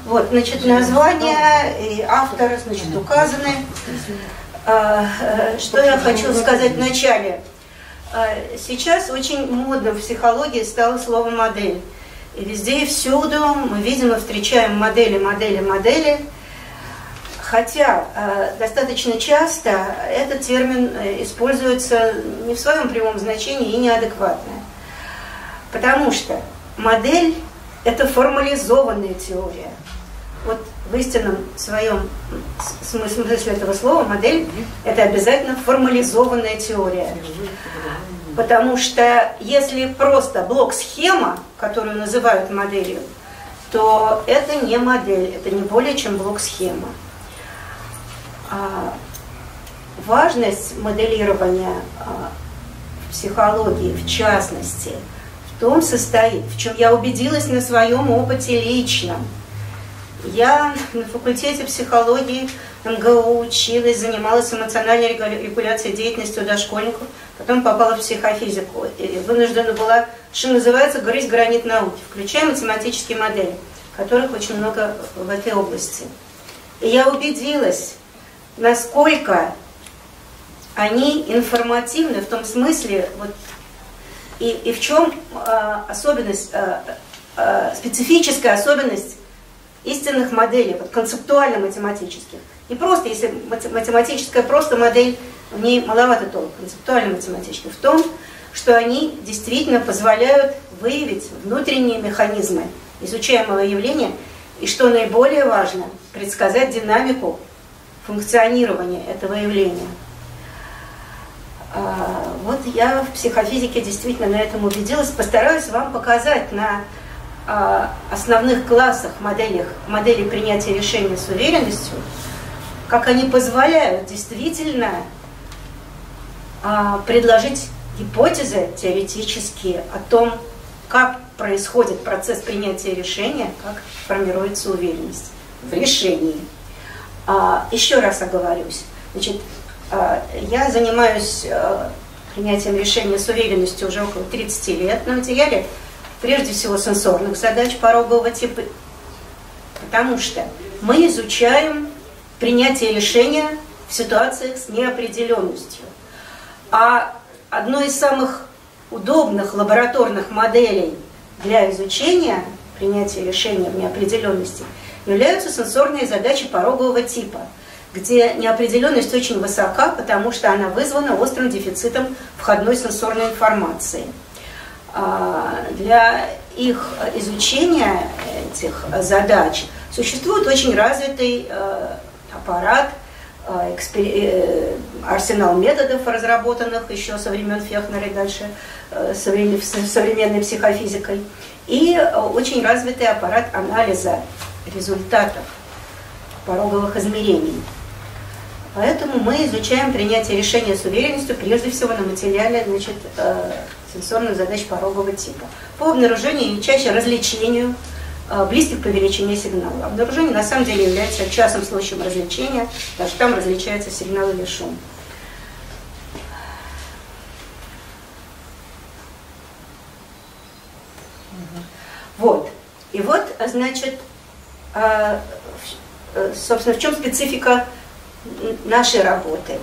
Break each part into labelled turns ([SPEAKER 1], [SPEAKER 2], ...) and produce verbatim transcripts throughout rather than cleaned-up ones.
[SPEAKER 1] Вот, значит, название и автор, значит, указаны. Что я хочу сказать в начале. Сейчас очень модно в психологии стало слово «модель». И везде и всюду мы видим и встречаем модели, модели, модели. Хотя достаточно часто этот термин используется не в своем прямом значении и неадекватно. Потому что модель – это формализованная теория. Вот в истинном своем смысле этого слова модель – это обязательно формализованная теория. Потому что если просто блок-схема, которую называют моделью, то это не модель, это не более чем блок-схема. А важность моделирования а, в психологии, в частности, в том состоит, в чем я убедилась на своем опыте личном. Я на факультете психологии эм гэ у училась, занималась эмоциональной регуляцией деятельности у дошкольников, потом попала в психофизику и вынуждена была, что называется, грызть гранит науки, включая математические модели, которых очень много в этой области. И я убедилась, насколько они информативны в том смысле, вот, и, и в чем э, особенность, э, э, специфическая особенность истинных моделей, вот, концептуально-математических. Не просто, если математическая просто модель, в ней маловато толку, концептуально-математических, в том, что они действительно позволяют выявить внутренние механизмы изучаемого явления, и, что наиболее важно, предсказать динамику функционирования этого явления. Вот я в психофизике действительно на этом убедилась. Постараюсь вам показать на основных классах моделях, моделей принятия решения с уверенностью, как они позволяют действительно предложить гипотезы теоретические о том, как происходит процесс принятия решения, как формируется уверенность в решении. Еще раз оговорюсь. Значит, я занимаюсь принятием решения с уверенностью уже около тридцати лет на материале, прежде всего сенсорных задач порогового типа, потому что мы изучаем принятие решения в ситуациях с неопределенностью. А одной из самых удобных лабораторных моделей для изучения принятия решения в неопределенности являются сенсорные задачи порогового типа, где неопределенность очень высока, потому что она вызвана острым дефицитом входной сенсорной информации. Для их изучения, этих задач, существует очень развитый аппарат, арсенал методов, разработанных еще со времен Фехнера и дальше современной психофизикой, и очень развитый аппарат анализа результатов пороговых измерений. Поэтому мы изучаем принятие решения с уверенностью прежде всего на материале, значит, сенсорных задач порогового типа. По обнаружению и чаще развлечению близких по величине сигналов. Обнаружение на самом деле является частым случаем развлечения, даже там различается сигнал или шум. Вот. И вот, значит, собственно, в чем специфика нашей работы?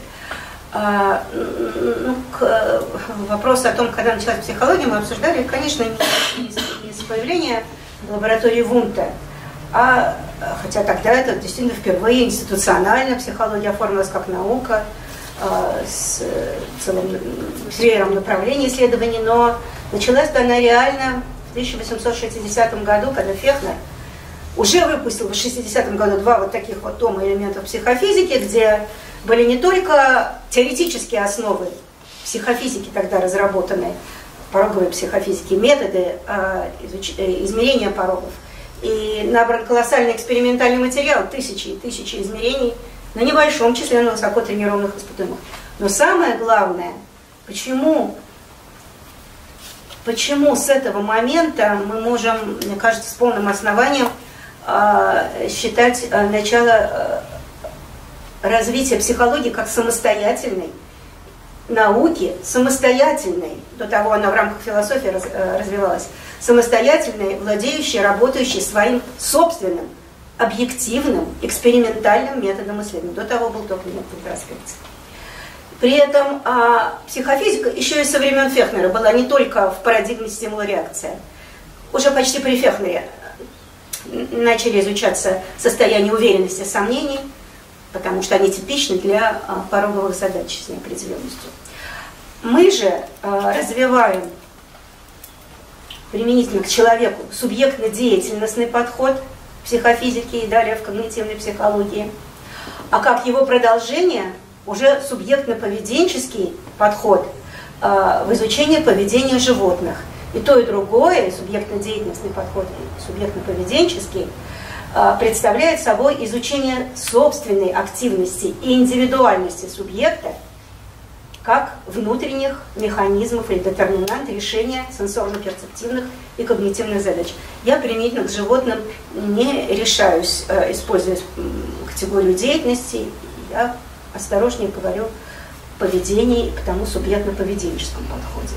[SPEAKER 1] Ну, к вопросу о том, когда началась психология, мы обсуждали, конечно, не с появления лаборатории Вунта, а, хотя тогда это действительно впервые институционально психология оформилась как наука с целым веером направлений исследований, но началась-то она реально в тысяча восемьсот шестидесятом году, когда Фехнер уже выпустил в шестидесятом году два вот таких вот тома элементов психофизики, где были не только теоретические основы психофизики тогда разработаны, пороговой психофизики, методы а, изуч... измерения порогов, и набран колоссальный экспериментальный материал, тысячи и тысячи измерений на небольшом числе на высоко тренированных испытуемых. Но самое главное, почему, почему с этого момента мы можем, мне кажется, с полным основанием а, считать а, начало а, развития психологии как самостоятельной науки, самостоятельной, до того она в рамках философии раз, развивалась, самостоятельной, владеющей, работающей своим собственным объективным, экспериментальным методом исследования. До того был только метод интроспекции. При этом а, психофизика еще и со времен Фехнера была не только в парадигме стимула-реакция. Уже почти при Фехнере начали изучаться состояния уверенности, сомнений, потому что они типичны для а, пороговых задач с неопределенностью. Мы же а, развиваем применительно к человеку субъектно-деятельностный подход в психофизике и далее в когнитивной психологии, а как его продолжение уже субъектно-поведенческий подход э, в изучении поведения животных. И то, и другое, субъектно-деятельностный подход и субъектно-поведенческий, э, представляет собой изучение собственной активности и индивидуальности субъекта как внутренних механизмов или детерминант решения сенсорно-перцептивных и когнитивных задач. Я применительно к животным не решаюсь, э, используя категорию деятельности, я осторожнее говорю о поведении к тому субъектно-поведенческому подходе.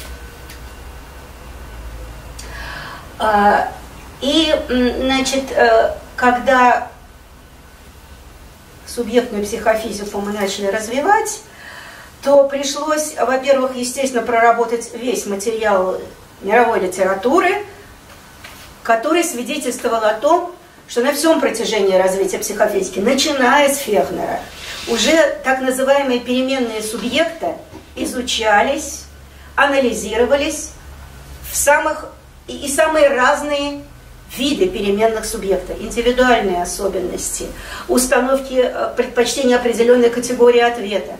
[SPEAKER 1] А, и, значит, когда субъектную психофизику мы начали развивать, то пришлось, во-первых, естественно, проработать весь материал мировой литературы, который свидетельствовал о том, что на всем протяжении развития психофизики, начиная с Фехнера, уже так называемые переменные субъекта изучались, анализировались в самых, и, и самые разные виды переменных субъекта, индивидуальные особенности, установки предпочтения определенной категории ответа,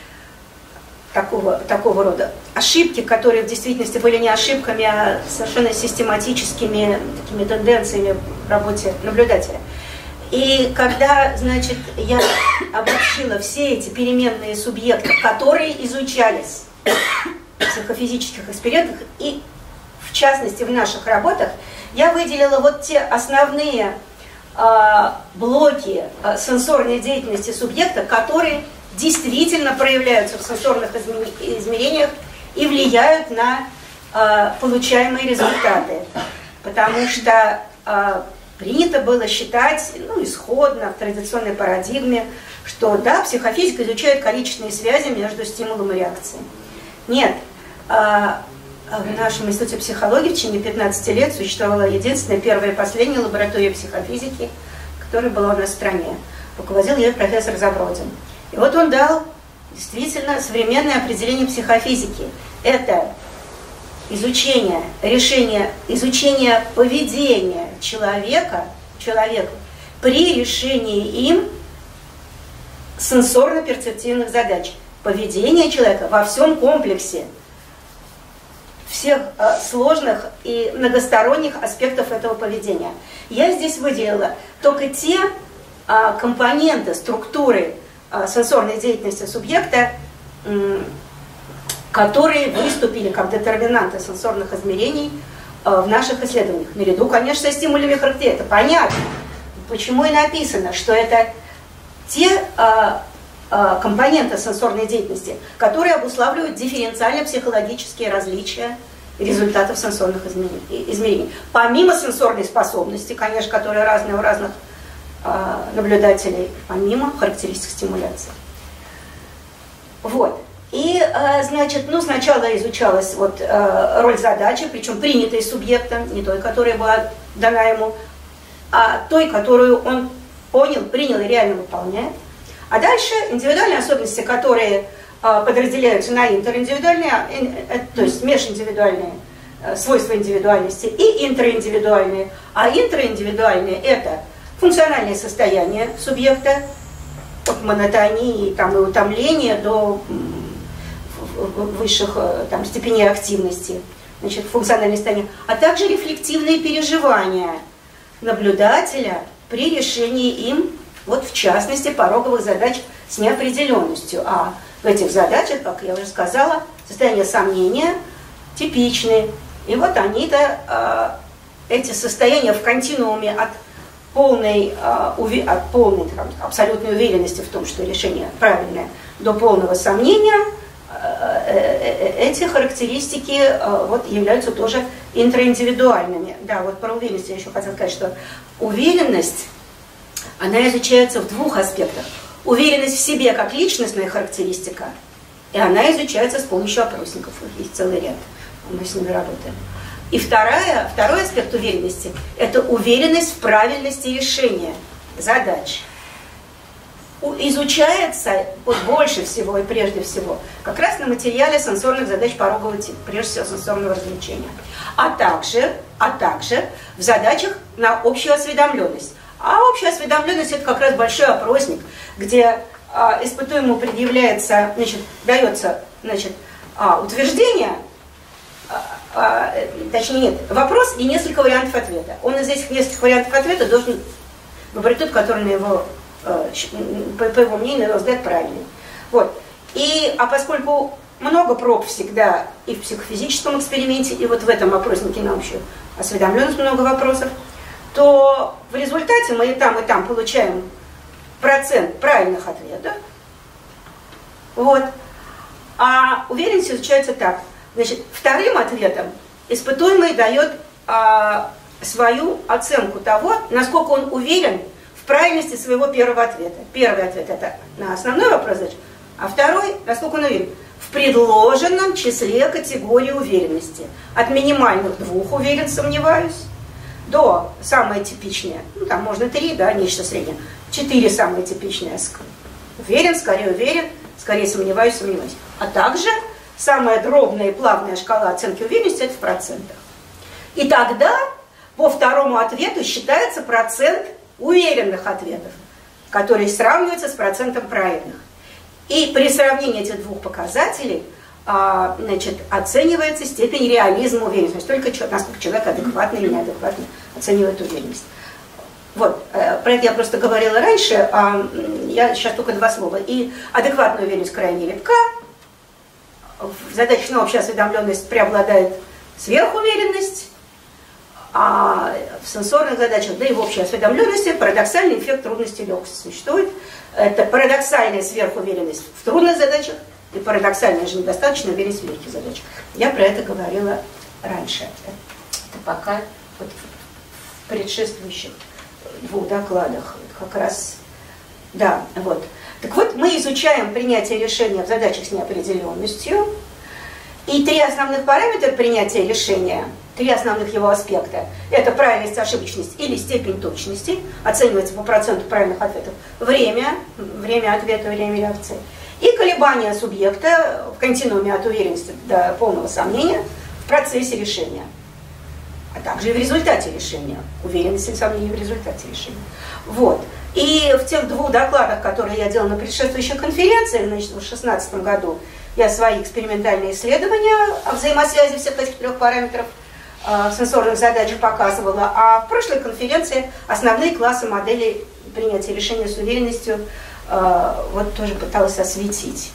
[SPEAKER 1] такого, такого рода ошибки, которые в действительности были не ошибками, а совершенно систематическими такими тенденциями в работе наблюдателя. И когда, значит, я обобщила все эти переменные субъекты, которые изучались в психофизических экспериментах и, в частности, в наших работах, я выделила вот те основные э, блоки э, сенсорной деятельности субъекта, которые действительно проявляются в сенсорных измерениях и влияют на э, получаемые результаты. Потому что э, принято было считать, ну, исходно, в традиционной парадигме, что, да, психофизика изучает количественные связи между стимулом и реакцией. Нет. Э, в нашем институте психологии в течение пятнадцати лет существовала единственная, первая и последняя лаборатория психофизики, которая была у нас в стране. Руководил ею профессор Забродин. И вот он дал действительно современное определение психофизики. Это изучение, решение, изучение поведения человека, человека при решении им сенсорно-перцептивных задач. Поведение человека во всем комплексе всех э, сложных и многосторонних аспектов этого поведения. Я здесь выделила только те э, компоненты, структуры э, сенсорной деятельности субъекта, э, которые выступили как детерминанты сенсорных измерений э, в наших исследованиях. Наряду, конечно, со стимулями характеристики. Это понятно. Почему и написано, что это те э, компоненты сенсорной деятельности, которые обуславливают дифференциально-психологические различия результатов сенсорных измерений. Помимо сенсорной способности, конечно, которая разная у разных э, наблюдателей, помимо характеристик стимуляции. Вот. И, э, значит, ну, сначала изучалась вот, э, роль задачи, причем принятой субъектом, не той, которая была дана ему, а той, которую он понял, принял и реально выполняет. А дальше индивидуальные особенности, которые э, подразделяются на интериндивидуальные, э, то есть межиндивидуальные э, свойства индивидуальности и интраиндивидуальные. А интраиндивидуальные – это функциональное состояние субъекта, от монотонии там, и утомления до высших там, степеней активности, значит, функциональное состояние, а также рефлективные переживания наблюдателя при решении им, вот в частности, пороговых задач с неопределенностью. А в этих задачах, как я уже сказала, состояние сомнения типичны. И вот они-то, э, эти состояния в континууме от полной, э, от полной там, абсолютной уверенности в том, что решение правильное, до полного сомнения, э, э, эти характеристики э, вот, являются тоже интраиндивидуальными. Да, вот про уверенность я еще хотела сказать, что уверенность она изучается в двух аспектах. Уверенность в себе как личностная характеристика, и она изучается с помощью опросников. Их есть целый ряд, мы с ними работаем. И вторая, второй аспект уверенности – это уверенность в правильности решения задач. Изучается вот больше всего и прежде всего как раз на материале сенсорных задач порогового типа, прежде всего сенсорного развлечения, а также, а также в задачах на общую осведомленность. А общая осведомленность – это как раз большой опросник, где а, испытуемому предъявляется, значит, дается, значит, а, утверждение, а, а, точнее нет, вопрос и несколько вариантов ответа. Он из этих нескольких вариантов ответа должен выбрать тот, который на его По, по его мнению, на его взгляд, правильный. Вот. И, а поскольку много проб всегда и в психофизическом эксперименте, и вот в этом опроснике на общую осведомленность много вопросов, то в результате мы и там, и там получаем процент правильных ответов. Вот. А уверенность изучается так. Значит, вторым ответом испытуемый дает а, свою оценку того, насколько он уверен в правильности своего первого ответа. Первый ответ – это на основной вопрос задач, а второй – насколько он уверен в предложенном числе категории уверенности. От минимальных двух уверен, сомневаюсь, до самое типичное, ну там можно три, да, нечто среднее, четыре самые типичные. Уверен, скорее уверен, скорее сомневаюсь, сомневаюсь. А также самая дробная и плавная шкала оценки уверенности – это в процентах. И тогда по второму ответу считается процент уверенных ответов, которые сравниваются с процентом правильных. И при сравнении этих двух показателей а, значит, оценивается степень реализма уверенности, то есть только насколько человек адекватно или неадекватно оценивает уверенность. Вот, про это я просто говорила раньше, а я сейчас только два слова. И адекватная уверенность крайне редка, в задачах на общую осведомленность преобладает сверхуверенность, а в сенсорных задачах, да и в общей осведомленности, парадоксальный эффект трудности и легкости существует. Это парадоксальная сверхуверенность в трудных задачах и парадоксальная же недостаточная уверенность в легких задачах. Я про это говорила раньше. Это пока вот в предшествующих двух докладах как раз, да, вот. Так вот, мы изучаем принятие решения в задачах с неопределенностью. И три основных параметра принятия решения, три основных его аспекта, это правильность, ошибочность или степень точности, оценивается по проценту правильных ответов, время, время ответа, время реакции, и колебания субъекта в континууме от уверенности до полного сомнения в процессе решения, а также и в результате решения, уверенность или сомнение в результате решения. Вот. И в тех двух докладах, которые я делала на предшествующих конференциях, значит, в две тысячи шестнадцатом году, я свои экспериментальные исследования о взаимосвязи всех этих трех параметров э, в сенсорных задачах показывала, а в прошлой конференции основные классы моделей принятия решения с уверенностью э, вот тоже пыталась осветить.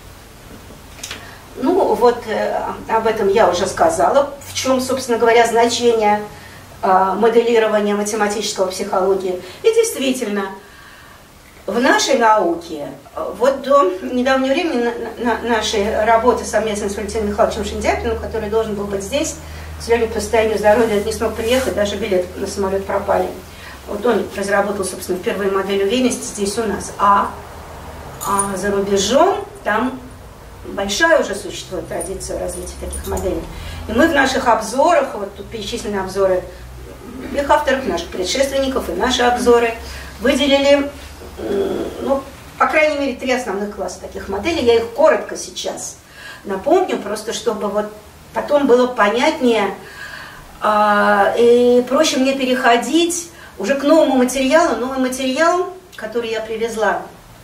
[SPEAKER 1] Ну вот э, об этом я уже сказала, в чем, собственно говоря, значение э, моделирования математического психологии. И действительно, в нашей науке, вот до недавнего времени на, на, нашей работы совместно с Валентином Михайловичем Шиндяпиным, который должен был быть здесь, к сожалению, по состоянию здоровья не смог приехать, даже билет на самолет пропали. Вот он разработал, собственно, впервые модель уверенности здесь у нас. А, а за рубежом там большая уже существует традиция развития таких моделей. И мы в наших обзорах, вот тут перечислены обзоры их авторов, наших предшественников и наши обзоры, выделили, ну, по крайней мере, три основных класса таких моделей. Я их коротко сейчас напомню, просто чтобы вот потом было понятнее э, и проще мне переходить уже к новому материалу. Новый материал, который я привезла,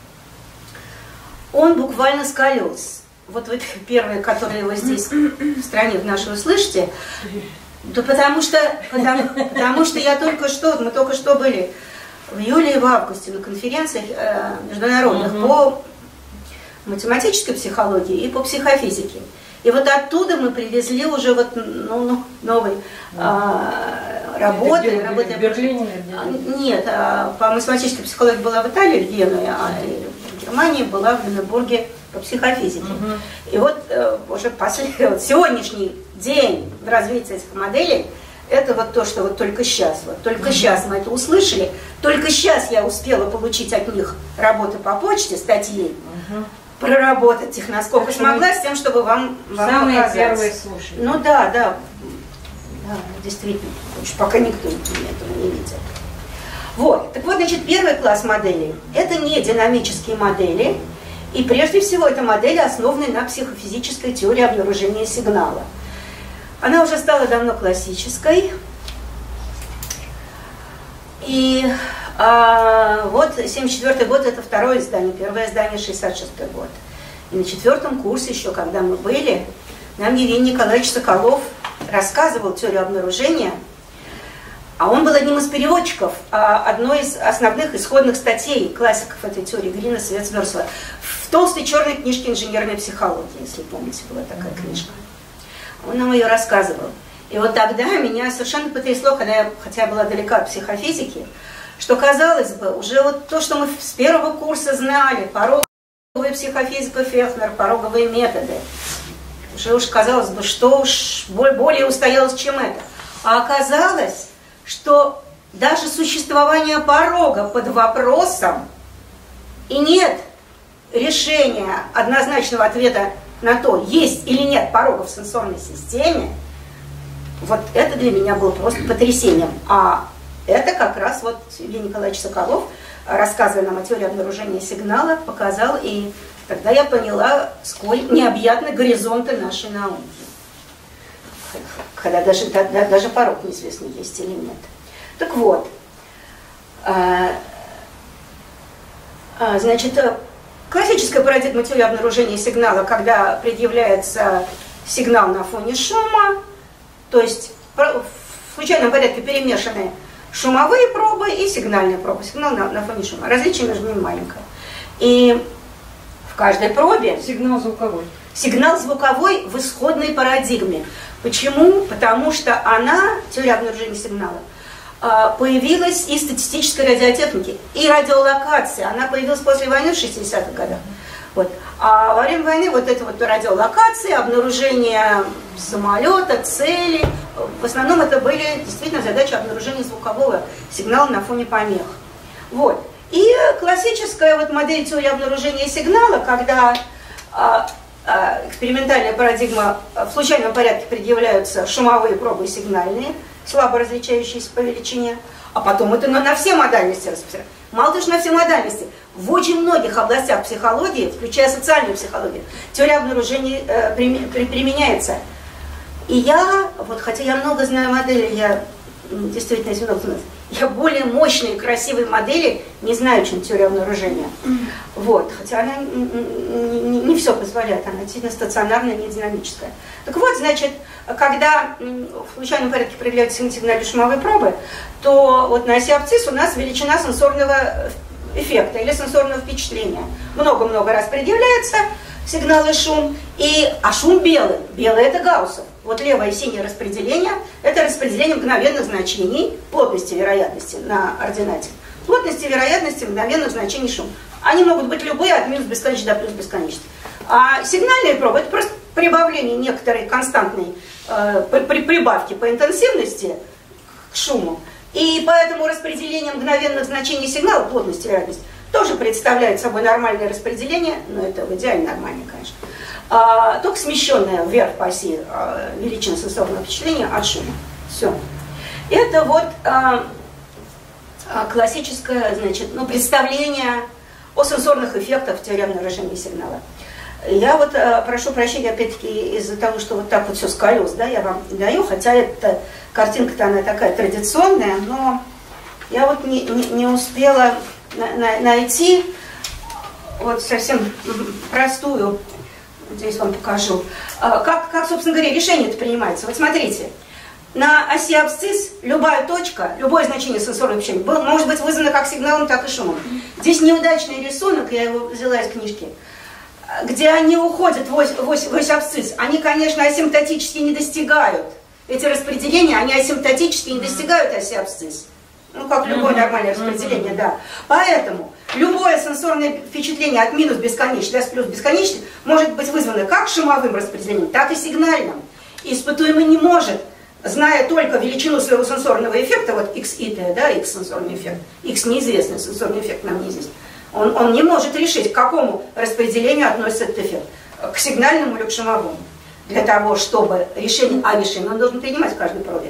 [SPEAKER 1] он буквально с колес. Вот вы первые, которые вы здесь в стране в нашей услышите, да потому что, потому, потому что я только что, мы только что были в июле и в августе на конференциях э, международных uh-huh. по математической психологии и по психофизике. И вот оттуда мы привезли уже вот, ну, ну, новые uh-huh. э, работы.
[SPEAKER 2] Где,
[SPEAKER 1] работы
[SPEAKER 2] в Берлине?
[SPEAKER 1] Нет, э, по математической психологии была в Италии, в Генуе, а в Германии была в Люнебурге по психофизике. Uh-huh. И вот э, уже после, вот, сегодняшний день в развитии этих моделей Это вот то, что вот только сейчас, вот только сейчас мы это услышали, только сейчас я успела получить от них работы по почте, статьи, угу. проработать их насколько смогла, с тем, чтобы вам, вам
[SPEAKER 2] самые
[SPEAKER 1] показать.
[SPEAKER 2] Первые слушания.
[SPEAKER 1] Ну да, да, да, действительно, пока никто этого не видел. Вот, так вот, значит, первый класс моделей – это не динамические модели, и прежде всего это модели, основанные на психофизической теории обнаружения сигнала. Она уже стала давно классической. И а, вот семьдесят четвёртый год – это второе издание, первое издание – шестьдесят шестой год. И на четвертом курсе еще, когда мы были, нам Евгений Николаевич Соколов рассказывал теорию обнаружения, а он был одним из переводчиков одной из основных исходных статей классиков этой теории Грина, Свец-Версова в толстой черной книжке инженерной психологии, если помните, была такая книжка. Он нам ее рассказывал. И вот тогда меня совершенно потрясло, когда я, хотя я была далека от психофизики, что, казалось бы, уже вот то, что мы с первого курса знали, пороговая психофизика Фехнер, пороговые методы, уже уж казалось бы, что уж более устоялось, чем это. А оказалось, что даже существование порога под вопросом и нет решения однозначного ответа на то, есть или нет порога в сенсорной системе, вот это для меня было просто потрясением. А это как раз вот Евгений Николаевич Соколов, рассказывая нам о теории обнаружения сигнала, показал, и тогда я поняла, сколь необъятны горизонты нашей науки. Когда даже, да, даже порог неизвестно, есть или нет. Так вот, а, а, значит, классическая парадигма теории обнаружения сигнала, когда предъявляется сигнал на фоне шума, то есть в случайном порядке перемешаны шумовые пробы и сигнальные пробы. Сигнал на, на фоне шума. Различие между ними маленькое. И в каждой пробе...
[SPEAKER 2] Сигнал звуковой.
[SPEAKER 1] Сигнал звуковой в исходной парадигме. Почему? Потому что она, теория обнаружения сигнала, появилась из статистической радиотехники. И радиолокация, она появилась после войны в шестидесятых годах. Вот. А во время войны вот это вот радиолокация, обнаружение самолета, цели, в основном это были действительно задачи обнаружения звукового сигнала на фоне помех. Вот. И классическая вот модель теории обнаружения сигнала, когда а, а, экспериментальная парадигма в случайном порядке предъявляются шумовые пробы и сигнальные, слабо различающиеся по величине, а потом это на, на все модальности распространяется. Мало того, что на все модальности, в очень многих областях психологии, включая социальную психологию, теория обнаружения э, при, при, применяется. И я, вот, хотя я много знаю моделей, я действительно если много знаю, я более мощные, красивые модели не знаю, чем теория обнаружения. Вот, хотя она не, не, не все позволяет, она действительно стационарная, не динамическая. Так вот, значит, когда в случайном порядке проявляются сигнальные шумовые пробы, то вот на оси абсцисс у нас величина сенсорного эффекта или сенсорного впечатления. Много-много раз предъявляется сигнал и шум, и, а шум белый. Белый – это гауссов. Вот левое и синее распределение – это распределение мгновенных значений плотности вероятности на ординате. Плотности вероятности мгновенных значений шум. Они могут быть любые, от минус бесконечности до плюс бесконечности. А сигнальные пробы – это просто прибавление некоторой константной э, при, прибавки по интенсивности к шуму. И поэтому распределение мгновенных значений сигнала, плотности вероятности, тоже представляет собой нормальное распределение, но это в идеале нормальное, конечно, а, только смещенное вверх по оси а, величины сенсорного впечатления от шума. Все. Это вот а, а, классическое, значит, ну, представление о сенсорных эффектах в теории обнаружения сигнала. Я вот а, прошу прощения, опять-таки, из-за того, что вот так вот все с колес, да, я вам даю, хотя эта картинка-то она такая традиционная, но я вот не, не, не успела на, на, найти вот совсем простую, здесь вам покажу, а, как, как, собственно говоря, решение это принимается. Вот смотрите, на оси абсцисс любая точка, любое значение сенсорного впечатления может быть вызвано как сигналом, так и шумом. Здесь неудачный рисунок, я его взяла из книжки, где они уходят в ось, в ось, в ось абсцисс, они, конечно, асимптотически не достигают. Эти распределения, они асимптотически не достигают оси абсцисс. Ну, как любое нормальное распределение, да. Поэтому любое сенсорное впечатление от минус бесконечности до плюс бесконечности может быть вызвано как шумовым распределением, так и сигнальным. И испытуемый не может зная только величину своего сенсорного эффекта, вот x и t, да, x сенсорный эффект, x неизвестный сенсорный эффект нам неизвестен, он, он не может решить, к какому распределению относится этот эффект, к сигнальному или к шумовому. Для того, чтобы решение, а решение он должен принимать в каждой пробе,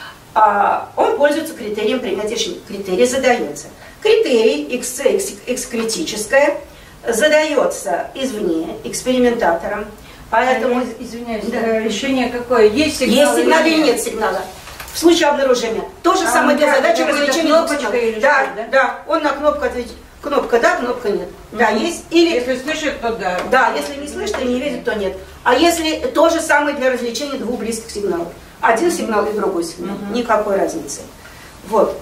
[SPEAKER 1] а, он пользуется критерием принятия решения. Критерий задается. Критерий x, x, x критическое задается извне, экспериментатором. Поэтому,
[SPEAKER 2] а, извиняюсь,
[SPEAKER 1] да.
[SPEAKER 2] решение какое? Есть сигнал,
[SPEAKER 1] есть сигнал или нет?
[SPEAKER 2] нет
[SPEAKER 1] сигнала? В случае обнаружения. То же
[SPEAKER 2] а
[SPEAKER 1] самое для задачи развлечения.
[SPEAKER 2] Кнопочка или
[SPEAKER 1] да,
[SPEAKER 2] что, да?
[SPEAKER 1] да, он на кнопку ответит. Кнопка да, кнопка нет. Mm-hmm. Да, есть. Или...
[SPEAKER 2] Если слышит, то да.
[SPEAKER 1] Да, если не слышит и не видит, то нет. А если то же самое для развлечения двух близких сигналов. Один сигнал и другой сигнал. Mm-hmm. Никакой разницы. Вот.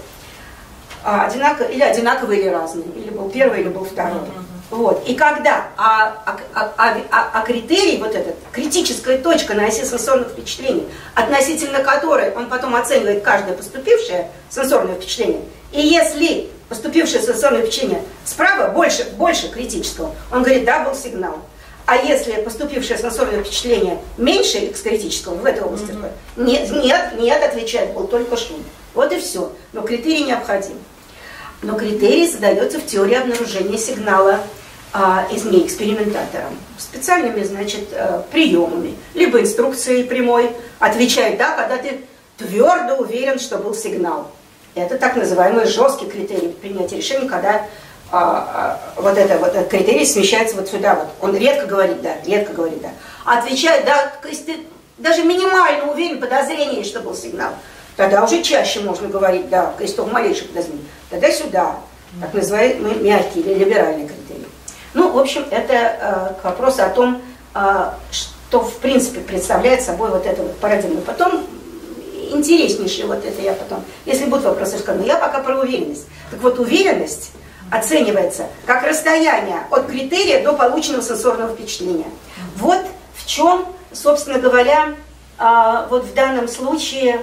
[SPEAKER 1] А, одинаково, или одинаковые, или разные. Или был первый, или был второй. Mm-hmm. Вот. И когда а, а, а, а, а критерий, вот этот, критическая точка на оси сенсорных впечатлений, относительно которой он потом оценивает каждое поступившее сенсорное впечатление, и если поступившее сенсорное впечатление справа больше, больше критического, он говорит, да, был сигнал. А если поступившее сенсорное впечатление меньше x критического в этой области, mm-hmm. нет, нет, нет, отвечает, был только шум. Вот и все. Но критерий необходим. Но критерий задается в теории обнаружения сигнала а, извне экспериментатором. Специальными, значит, а, приемами. Либо инструкцией прямой. Отвечает, да, когда ты твердо уверен, что был сигнал. Это так называемый жесткий критерий принятия решений, когда а, а, вот, это, вот этот критерий смещается вот сюда. Вот. Он редко говорит да, редко говорит да. Отвечает, да, если ты даже минимально уверен, подозрение, что был сигнал, тогда уже чаще можно говорить да, если только малейшее подозрение. Тогда сюда, так называемый мягкий или либеральный критерий. Ну, в общем, это э, к вопросу о том, э, что в принципе представляет собой вот эта вот парадигма. Потом интереснейшее вот это я потом, если будут вопросы, скажу, но я пока про уверенность. Так вот, уверенность оценивается как расстояние от критерия до полученного сенсорного впечатления. Вот в чем, собственно говоря, э, вот в данном случае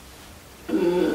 [SPEAKER 1] э,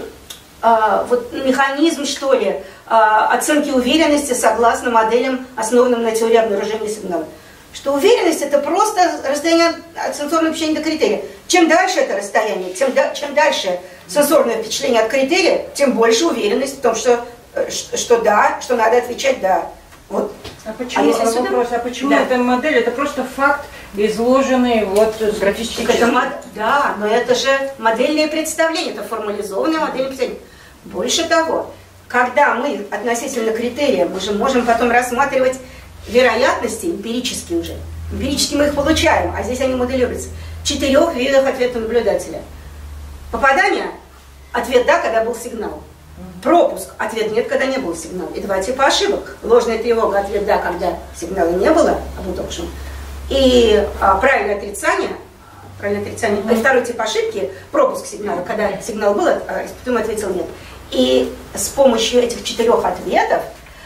[SPEAKER 1] э, вот механизм, что ли, э, оценки уверенности согласно моделям, основанным на теории обнаружения сигнала. Что уверенность это просто расстояние от сенсорного впечатления до критерия. Чем дальше это расстояние, тем да, чем дальше сенсорное впечатление от критерия, тем больше уверенность в том, что, что, что да, что надо отвечать да. Вот.
[SPEAKER 2] А почему, а сюда... вопрос, а почему да. эта модель? Это просто факт, изложенный вот с графическим.
[SPEAKER 1] Да, но это же модельные представления, это формализованные модельные представления. Больше того, когда мы относительно критерия, мы же можем потом рассматривать вероятности эмпирически уже. Эмпирически мы их получаем, а здесь они моделируются. В четырех видах ответа наблюдателя. Попадание – ответ «да», когда был сигнал. Пропуск – ответ «нет», когда не был сигнал. И два типа ошибок. Ложная тревога – ответ «да», когда сигнала не было, а был только шум. И а, правильное отрицание, правильное отрицание, mm-hmm. и второй тип ошибки – пропуск сигнала, когда сигнал был, а испытуемый ответил «нет». И с помощью этих четырех ответов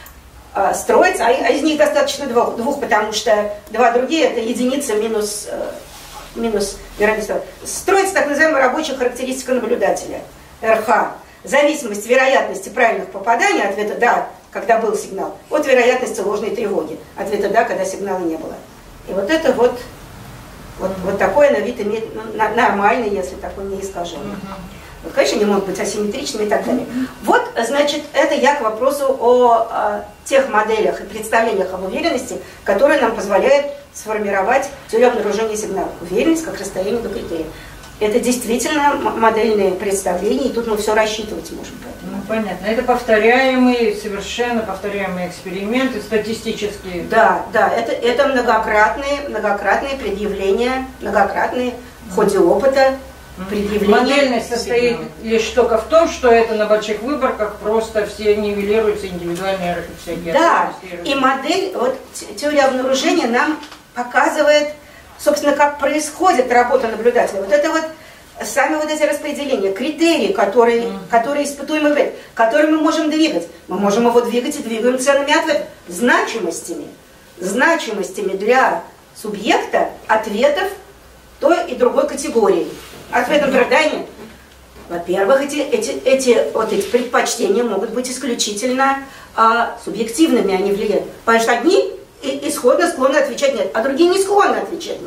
[SPEAKER 1] а, строится, а, а из них достаточно двух, двух, потому что два другие – это единица минус, э, минус вероятность. Строится так называемая рабочая характеристика наблюдателя, эр ха. Зависимость вероятности правильных попаданий, ответа «да», когда был сигнал, от вероятности ложной тревоги, ответа «да», когда сигнала не было. И вот это вот, вот, вот такое на вид имеет, ну, нормально, если такой не искаженный. Вот, конечно, не могут быть асимметричными и так далее. Вот, значит, это я к вопросу о, о тех моделях и представлениях об уверенности, которые нам позволяют сформировать теорию обнаружения сигнала. Уверенность как расстояние до критерия. Это действительно модельные представления, и тут мы все рассчитывать можем.
[SPEAKER 2] Ну, понятно. Это повторяемые, совершенно повторяемые эксперименты, статистические.
[SPEAKER 1] Да, да, это, это многократные, многократные предъявления, многократные в ходе опыта предъявления.
[SPEAKER 2] Модельность состоит лишь только в том, что это на больших выборках просто все нивелируются, индивидуальные всякие.
[SPEAKER 1] Да, и модель, вот теория обнаружения нам показывает, собственно, как происходит работа наблюдателя. Вот это вот сами вот эти распределения, критерии, которые, mm. которые испытуемый вид, которые мы можем двигать. Мы можем его двигать и двигаем ценными ответами, значимостями, значимостями для субъекта ответов той и другой категории. Ответ, например, да и нет. Во-первых, эти, эти, эти, вот эти предпочтения могут быть исключительно а, субъективными, они влияют. Потому что одни исходно склонны отвечать нет, а другие не склонны отвечать нет.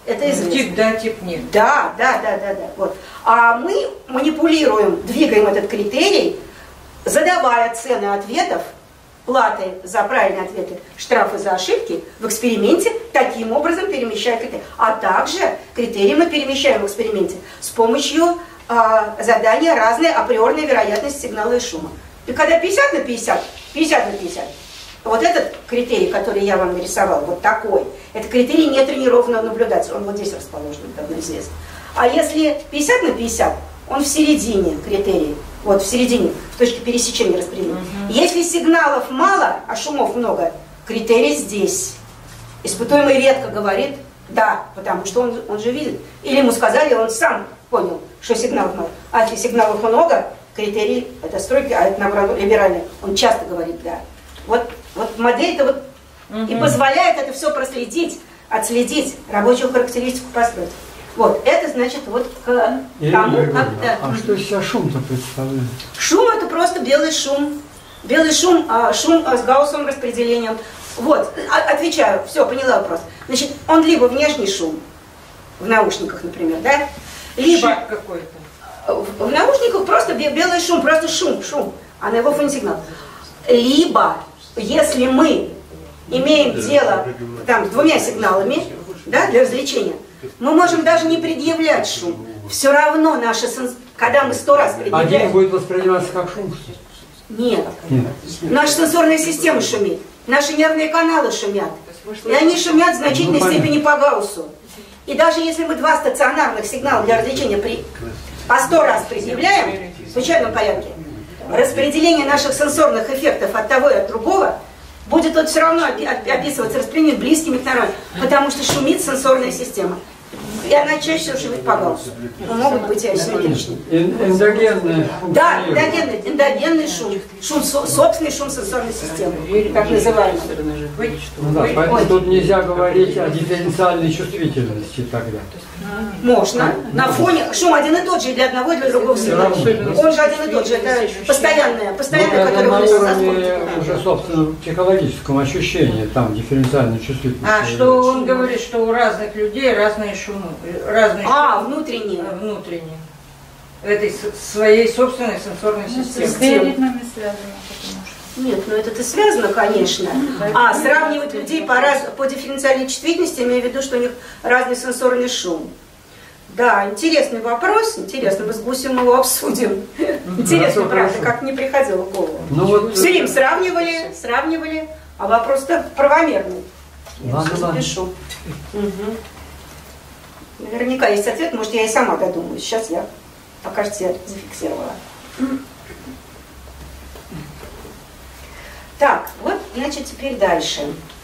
[SPEAKER 1] Это известно.
[SPEAKER 2] Тип да, тип нет.
[SPEAKER 1] Да, да, да, да, да. Вот. А мы манипулируем, двигаем этот критерий, задавая цены ответов, платы за правильные ответы, штрафы за ошибки в эксперименте, таким образом перемещая критерии. А также критерии мы перемещаем в эксперименте с помощью э, задания разной априорной вероятности сигнала и шума. И когда пятьдесят на пятьдесят, пятьдесят на пятьдесят, вот этот критерий, который я вам нарисовал, вот такой, это критерий нетренированного наблюдателя, он вот здесь расположен, давно известно. А если пятьдесят на пятьдесят, он в середине критерий, вот в середине, в точке пересечения распределения. Uh-huh. Если сигналов мало, а шумов много, критерий здесь. Испытуемый редко говорит «да», потому что он, он же видит. Или ему сказали, он сам понял, что сигналов мало. А если сигналов много, критерий, это стройки, а это наоборот либеральный, он часто говорит «да». Вот, вот модель-то вот uh-huh. и позволяет это все проследить, отследить, рабочую характеристику построить. Вот, это значит вот к тому, как... Да.
[SPEAKER 3] А что из себя шум-то представляет?
[SPEAKER 1] Шум это просто белый шум. Белый шум, а, шум с гауссовым распределением. Вот, отвечаю, все, поняла вопрос. Значит, он либо внешний шум, в наушниках, например, да? Либо...
[SPEAKER 2] Шип какой-то.
[SPEAKER 1] В, в наушниках просто белый шум, просто шум, шум, а на его фоне сигнал. Либо, если мы имеем дело там, с двумя сигналами, да, для развлечения, мы можем даже не предъявлять шум. Все равно наши сенс... когда мы сто раз предъявляем...
[SPEAKER 3] Один будет восприниматься как шум?
[SPEAKER 1] Нет.
[SPEAKER 3] Нет.
[SPEAKER 1] Наша сенсорная система шумит. Наши нервные каналы шумят. И они шумят в значительной ну, степени по Гауссу. И даже если мы два стационарных сигнала для развлечения при... по сто раз предъявляем в случайном порядке, распределение наших сенсорных эффектов от того и от другого будет вот все равно описываться распределением близкими к нормальному, потому что шумит сенсорная система. И она чаще всего шумит по Гауссу. Но могут быть и асимметричные.
[SPEAKER 3] Эндогенный.
[SPEAKER 1] Да, эндогенный, эндогенный шум. Шум, собственный шум сенсорной системы, так называемый.
[SPEAKER 3] Ну да, поэтому тут нельзя говорить о дифференциальной чувствительности тогда.
[SPEAKER 1] Можно. На фоне шум один и тот же и для одного, и для другого сигнала. Он же один и тот же. Это постоянное, постоянное,
[SPEAKER 3] ну,
[SPEAKER 1] которое
[SPEAKER 3] на
[SPEAKER 1] мы
[SPEAKER 3] уровне уже, собственно, психологическом ощущении, там, дифференциальной чувствительности.
[SPEAKER 2] А что он говорит, что у разных людей разные шумы. Разные
[SPEAKER 1] а,
[SPEAKER 2] шумы,
[SPEAKER 1] внутренние.
[SPEAKER 2] Внутренние. Этой своей собственной сенсорной системы.
[SPEAKER 4] С ритмами связано, потому что...
[SPEAKER 1] Нет, ну это-то связано, конечно. А сравнивать людей по, раз, по дифференциальной чувствительности, имею в виду, что у них разный сенсорный шум. Да, интересный вопрос, интересно, мы с Гусем его обсудим. Интересно, правда, как не приходило в голову.
[SPEAKER 3] Ну, вот...
[SPEAKER 1] Все время сравнивали, сравнивали, а вопрос-то правомерный. Я все запишу. Угу. Наверняка есть ответ, может, я и сама додумаюсь. Сейчас я, покажется, я зафиксировала. Так, вот, значит, теперь дальше.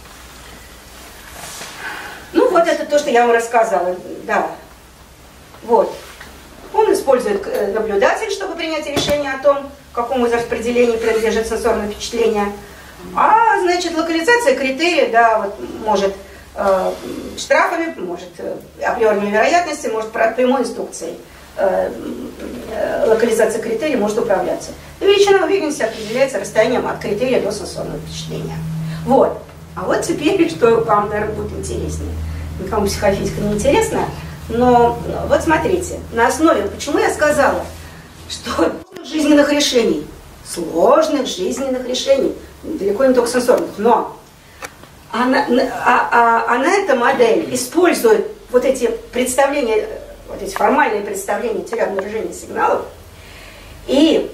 [SPEAKER 1] Ну, вот это то, что я вам рассказала, да. Вот. Он использует наблюдатель, чтобы принять решение о том, какому из распределений принадлежит сенсорное впечатление. А, значит, локализация критерия, да, вот, может э, штрафами, может э, априорными вероятностями, может прямой инструкцией. Э, э, локализация критерия может управляться. И величина уверенности определяется расстоянием от критерия до сенсорного впечатления. Вот. А вот теперь, что вам, наверное, будет интереснее. Никому психофизика не интересна, но вот смотрите, на основе, почему я сказала, что жизненных решений, сложных жизненных решений, далеко не только сенсорных, но она, а, а, она эта модель использует вот эти представления, вот эти формальные представления теории обнаружения сигналов, и,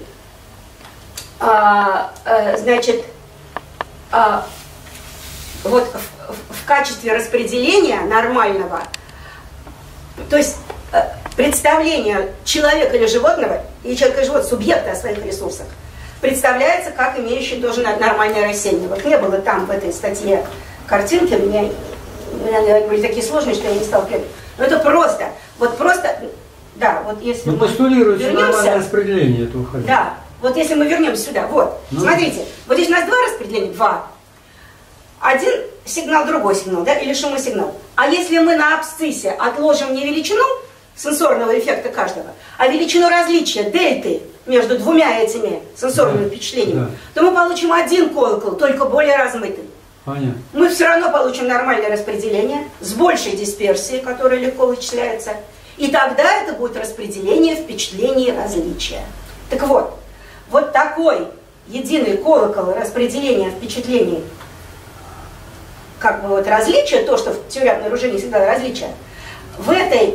[SPEAKER 1] а, а, значит, а, вот в, в, в качестве распределения нормального, то есть представление человека или животного, и человека или животного, субъекта о своих ресурсах, представляется как имеющий тоже нормальное рассеяние. Вот не было там в этой статье картинки, у меня, у меня были такие сложные, что я не стала прятать. Но это просто, вот просто, да, вот если
[SPEAKER 3] ну,
[SPEAKER 1] мы
[SPEAKER 3] постулируется
[SPEAKER 1] вернемся,
[SPEAKER 3] нормальное распределение этого хода.
[SPEAKER 1] Да, вот если мы вернемся сюда, вот, ну. Смотрите, вот здесь у нас два распределения, два. Один сигнал, другой сигнал, да, или шумосигнал. А если мы на абсциссе отложим не величину сенсорного эффекта каждого, а величину различия, дельты, между двумя этими сенсорными да, впечатлениями, да. то мы получим один колокол, только более размытый.
[SPEAKER 3] Понятно.
[SPEAKER 1] Мы все равно получим нормальное распределение с большей дисперсией, которая легко вычисляется. И тогда это будет распределение впечатлений и различия. Так вот, вот такой единый колокол распределения впечатлений, как бы вот различия, то, что в теории обнаружения всегда различия, в этой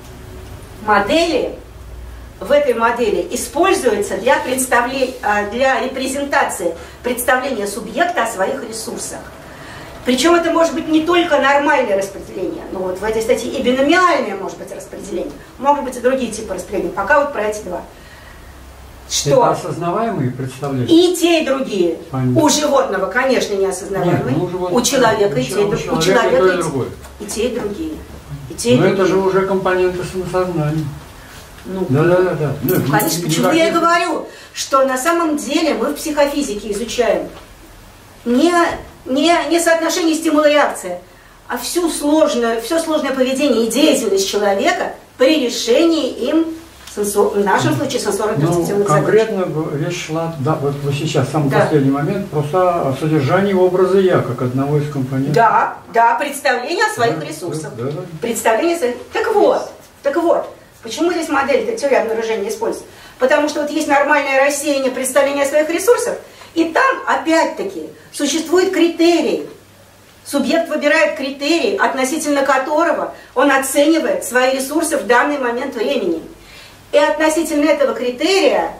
[SPEAKER 1] модели, в этой модели используется для, для репрезентации представления субъекта о своих ресурсах. Причем это может быть не только нормальное распределение, но вот в этой статье и биномиальное может быть распределение, могут быть и другие типы распределения, пока вот про эти два. Что?
[SPEAKER 3] Это осознаваемые представления?
[SPEAKER 1] И те, и другие.
[SPEAKER 3] Понятно.
[SPEAKER 1] У животного, конечно, неосознаваемые.
[SPEAKER 3] Нет, ну,
[SPEAKER 1] у человека и те, и другие. У человека
[SPEAKER 3] и,
[SPEAKER 1] и, и те, и другие. И те, и
[SPEAKER 3] Но
[SPEAKER 1] другие.
[SPEAKER 3] это же уже компоненты самосознания.
[SPEAKER 1] Ну,
[SPEAKER 3] да, да, да, да. Ну,
[SPEAKER 1] конечно, почему я и говорю, что на самом деле мы в психофизике изучаем не, не, не соотношение стимула-реакция, а всю сложную, все сложное поведение и деятельность человека при решении им, сенсор, в нашем случае, сенсорно-перцептивных
[SPEAKER 3] ну,
[SPEAKER 1] задач.
[SPEAKER 3] конкретно речь шла, да, вот, вот сейчас, самый
[SPEAKER 1] да.
[SPEAKER 3] последний момент, просто о содержании образа «я», как одного из компонентов.
[SPEAKER 1] Да, да, представление о своих
[SPEAKER 3] да,
[SPEAKER 1] ресурсах.
[SPEAKER 3] Да, да, да.
[SPEAKER 1] Представление о своих... Так вот, так вот, почему здесь модель теории обнаружения используется? Потому что вот есть нормальное рассеяние представления о своих ресурсах, и там, опять-таки, существует критерий. Субъект выбирает критерий, относительно которого он оценивает свои ресурсы в данный момент времени. И относительно этого критерия,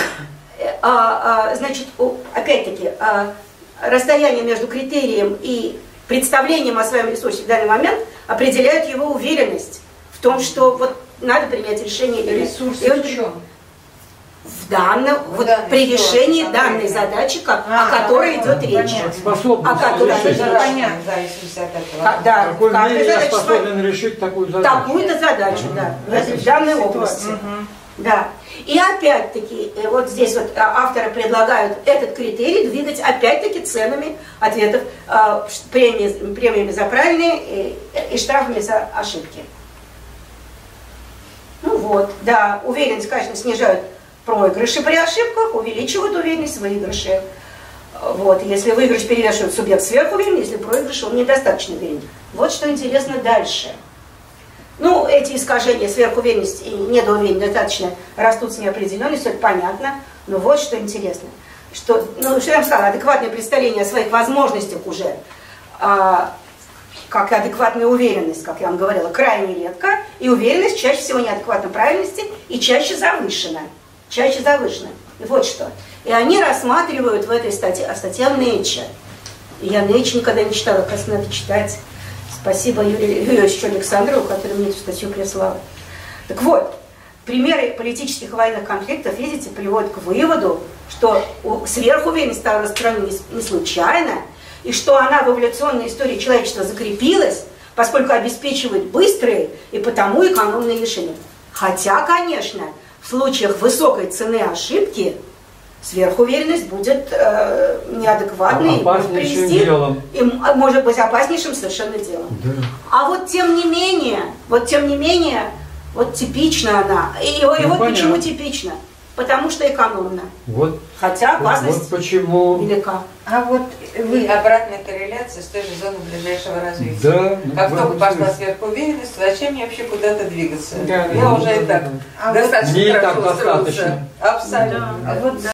[SPEAKER 1] а, а, значит, опять-таки, а, расстояние между критерием и представлением о своем ресурсе в данный момент определяет его уверенность в том, что вот надо принять решение или нет.
[SPEAKER 2] Ресурсы
[SPEAKER 1] И он,
[SPEAKER 2] в чем?
[SPEAKER 1] В данном,
[SPEAKER 2] В
[SPEAKER 1] вот
[SPEAKER 2] данной
[SPEAKER 1] при решении
[SPEAKER 2] ситуации,
[SPEAKER 1] данной
[SPEAKER 2] понятно.
[SPEAKER 1] задачи, как,
[SPEAKER 2] А,
[SPEAKER 1] о которой
[SPEAKER 2] понятно,
[SPEAKER 1] идет речь.
[SPEAKER 2] понятно.
[SPEAKER 3] Способность
[SPEAKER 1] А которая
[SPEAKER 3] решить.
[SPEAKER 1] это
[SPEAKER 2] Понятно, в зависимости от этого.
[SPEAKER 1] Ка- Да,
[SPEAKER 3] Какой
[SPEAKER 1] каждая
[SPEAKER 3] мере я
[SPEAKER 1] задача
[SPEAKER 3] способен решить такую задачу?
[SPEAKER 1] такую-то задачу, да, в данной области. Да. И опять-таки, э, вот здесь вот а, авторы предлагают этот критерий двигать опять-таки ценами ответов, э, премиями, премиями за правильные и, и штрафами за ошибки. Ну вот, да, уверенность, конечно, снижают проигрыши при ошибках, увеличивают уверенность в выигрыше. Вот, если выигрыш перевешивает субъект сверхуверен, если проигрыш, он недостаточно уверен. Вот что интересно дальше. Ну, эти искажения сверхуверенности и недоуверенности достаточно растут с неопределенностью, это понятно. Но вот что интересно. Что, ну, что я вам сказала, адекватное представление о своих возможностях уже, а, как и адекватная уверенность, как я вам говорила, крайне редко. И уверенность чаще всего неадекватна правильности и чаще завышена. Чаще завышена. И вот что. И они рассматривают в этой статье, а статья в Nature. И я Nature никогда не читала, как раз надо читать. Спасибо Юрию Юрьевичу Александрову, который мне эту статью прислал. Так вот, примеры политических и военных конфликтов, видите, приводят к выводу, что сверхуверенность стала распространена не случайно, и что она в эволюционной истории человечества закрепилась, поскольку обеспечивает быстрые и потому экономные решения. Хотя, конечно, в случаях высокой цены ошибки сверхуверенность будет э, неадекватной,
[SPEAKER 3] опаснейшим
[SPEAKER 1] привести,
[SPEAKER 3] делом.
[SPEAKER 1] И может быть опаснейшим совершенно делом.
[SPEAKER 3] Да.
[SPEAKER 1] А вот тем не менее, вот тем не менее, вот типична она. И, и
[SPEAKER 3] Ну,
[SPEAKER 1] вот
[SPEAKER 3] понятно.
[SPEAKER 1] почему типична? Потому что экономна.
[SPEAKER 3] Вот,
[SPEAKER 1] Хотя опасность
[SPEAKER 3] вот почему.
[SPEAKER 1] велика.
[SPEAKER 2] А вот вы...
[SPEAKER 5] И обратная корреляция с той же зоной ближайшего развития.
[SPEAKER 3] Да, ну,
[SPEAKER 5] Как
[SPEAKER 3] в
[SPEAKER 5] только
[SPEAKER 3] этом
[SPEAKER 5] пошла
[SPEAKER 3] смысле.
[SPEAKER 5] сверхуверенность, зачем мне вообще куда-то двигаться?
[SPEAKER 2] Да,
[SPEAKER 5] Я
[SPEAKER 3] да,
[SPEAKER 5] уже
[SPEAKER 3] да,
[SPEAKER 5] и так
[SPEAKER 3] да.
[SPEAKER 2] А
[SPEAKER 5] достаточно
[SPEAKER 3] вот- Мне и
[SPEAKER 5] хорошо
[SPEAKER 3] так
[SPEAKER 5] устроился.
[SPEAKER 3] достаточно.
[SPEAKER 5] Абсолютно.
[SPEAKER 2] А вот